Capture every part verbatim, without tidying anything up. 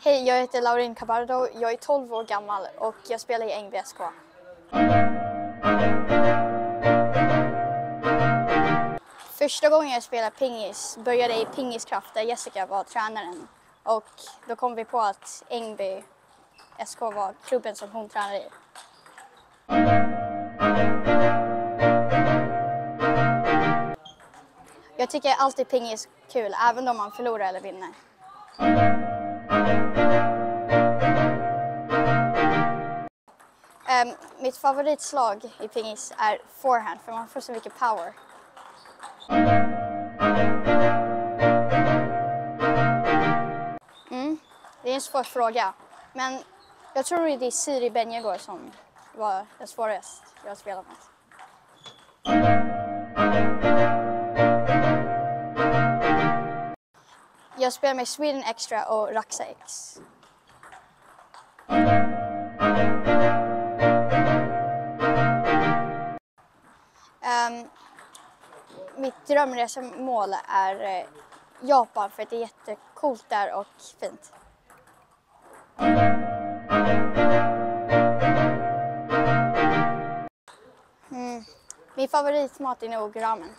Hej, jag heter Laurin Cabardo. Jag är tolv år gammal och jag spelar i Ängby S K. Första gången jag spelade pingis började i Pingiskraft där Jessica var tränaren. Och då kom vi på att Ängby S K var klubben som hon tränade i. Jag tycker alltid pingis är kul, även om man förlorar eller vinner. Um, mitt favoritslag i pingis är forehand, för man får så mycket power. Mm, det är en svår fråga, men jag tror det är Siri Benjegård som var den svåraste jag spelade med. Jag spelar med Sweden Extra och Raxa X. Um, mitt drömresemål är uh, Japan, för att det är jättecoolt där och fint. Mm. Min favoritmat är nog ramen.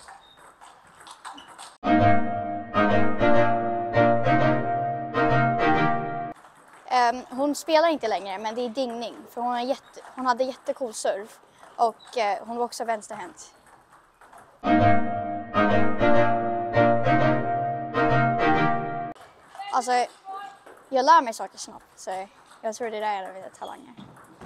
Um, hon spelar inte längre, men det är Dingning, för hon, har jätte, hon hade jättecool surf och uh, hon var också vänsterhänt. Alltså, jag lär mig saker snabbt, så jag tror det där är mina talanger.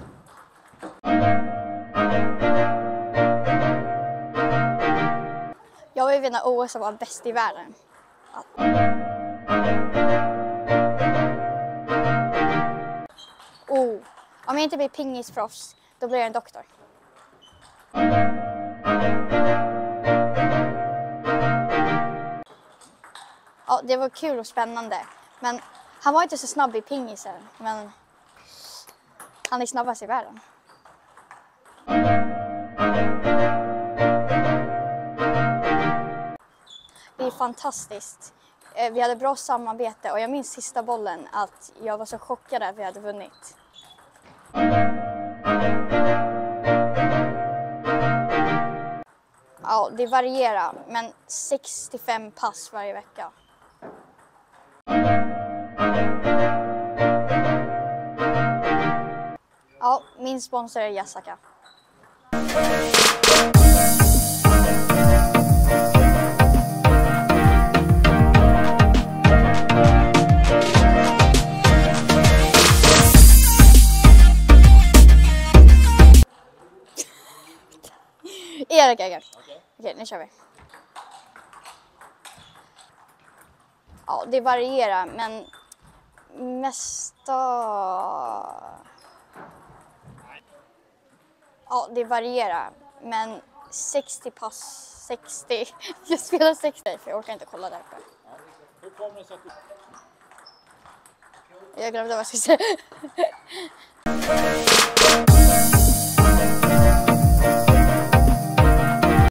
Jag vill vinna O S och vara bäst i världen. Ja. Oh. Om jag inte blir pingisproffs, då blir jag en doktor. Ja, det var kul och spännande. Men han var inte så snabb i pingisen, men han är snabbast i världen. Det är fantastiskt. Vi hade bra samarbete och jag minns sista bollen att jag var så chockad att vi hade vunnit. Ja, det varierar, men sextiofem pass varje vecka. Ja, min sponsor är Jessica. Erik, Erik. Okej, okay, nu kör vi. Ja, det varierar, men mesta... Ja, det varierar, men sextio pass, sextio. Jag spelar sextio, för jag orkar inte kolla där uppe. Hur kommer det sig att du... Jag glömde vad jag skulle säga.